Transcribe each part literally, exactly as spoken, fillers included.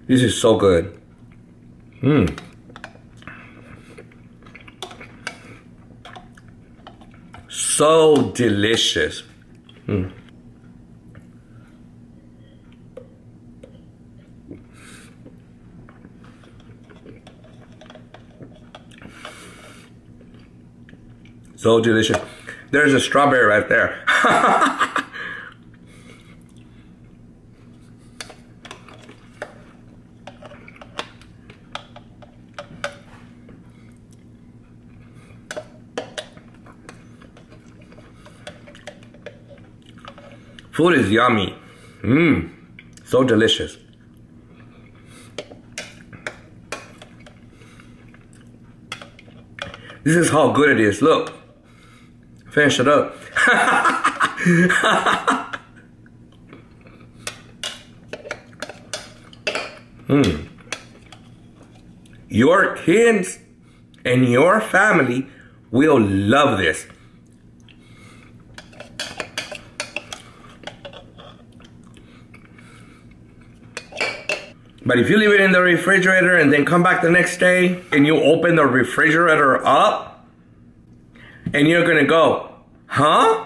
This is so good. Mmm. So delicious. Mm. So delicious. There's a strawberry right there. Food is yummy. Mmm. So delicious. This is how good it is. Look. Finish it up. mm. Your kids and your family will love this. But if you leave it in the refrigerator and then come back the next day and you open the refrigerator up and you're gonna go, huh?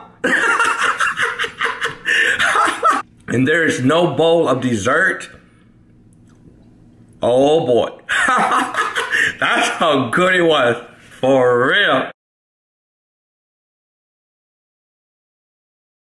And there's no bowl of dessert. Oh boy. That's how good it was. For real.